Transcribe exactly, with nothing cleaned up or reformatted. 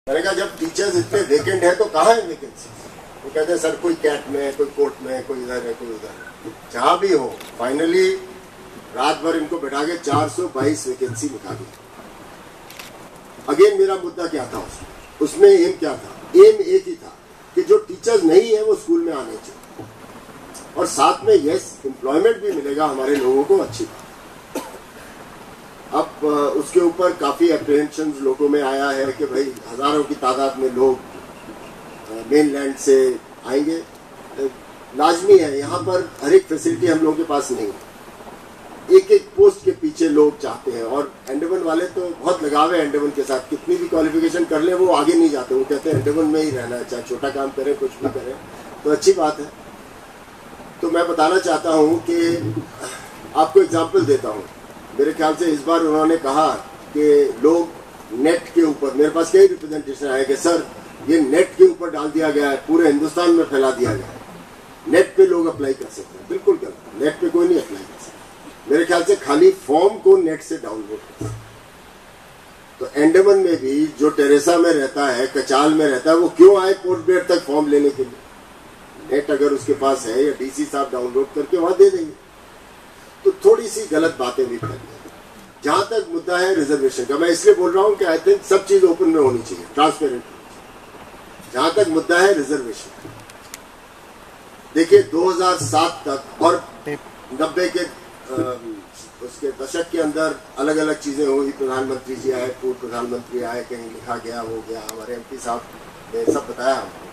मैंने कहा जब टीचर्स इतने वेकेंट है तो कहाँ है वैकेंसी? वो कहते हैं सर कोई कैट में है, कोई कोर्ट में है, कोई इधर है, कोई उधर है। जहाँ भी हो फाइनली रात भर इनको बैठा के चार सौ बाईस वैकेंसी निकाली। अगेन मेरा मुद्दा क्या था उसमें उसमें एम क्या था? एम एक ही था कि जो टीचर्स नहीं है वो स्कूल में आने चाहिए और साथ में यस एम्प्लॉयमेंट भी मिलेगा हमारे लोगों को। अच्छी बात। अब उसके ऊपर काफी अप्रीहेंशन लोगों में आया है कि भाई हजारों की तादाद में लोग मेनलैंड से आएंगे। लाजमी है, यहाँ पर हर एक फैसिलिटी हम लोगों के पास नहीं है। एक एक पोस्ट के पीछे लोग चाहते हैं और अंडमान वाले तो बहुत लगाव है अंडमान के साथ। कितनी भी क्वालिफिकेशन कर ले वो आगे नहीं जाते। वो कहते हैं अंडमान में ही रहना है, चाहे छोटा काम करें कुछ भी करें। तो अच्छी बात है। तो मैं बताना चाहता हूँ कि आपको एग्जाम्पल देता हूँ। मेरे ख्याल से इस बार उन्होंने कहा कि लोग नेट के ऊपर, मेरे पास कई रिप्रेजेंटेशन आए कि सर ये नेट के ऊपर डाल दिया गया है, पूरे हिंदुस्तान में फैला दिया गया है, नेट पे लोग अप्लाई कर सकते हैं। बिल्कुल गलत, नेट पे कोई नहीं अप्लाई कर सकता। मेरे ख्याल से खाली फॉर्म को नेट से डाउनलोड कर सकते। तो अंडमान में भी जो टेरेसा में रहता है, कचाल में रहता है, वो क्यों आए पोर्ट ब्लेयर तक फॉर्म लेने के लिए? नेट अगर उसके पास है या डीसी साहब डाउनलोड करके वहां दे देंगे। तो थोड़ी सी गलत बातें भी फैल गई। जहां तक मुद्दा है रिजर्वेशन का, मैं इसलिए बोल रहा हूं कि आई थिंक सब चीज ओपन में होनी चाहिए, ट्रांसपेरेंट। जहां तक मुद्दा है रिजर्वेशन, देखिए दो हज़ार सात तक और नब्बे के आ, उसके दशक के अंदर अलग अलग चीजें हुई। प्रधानमंत्री जी आए, पूर्व प्रधानमंत्री आए, कहीं लिखा गया, हो गया, हमारे एमपी साहब ने सब बताया हमको।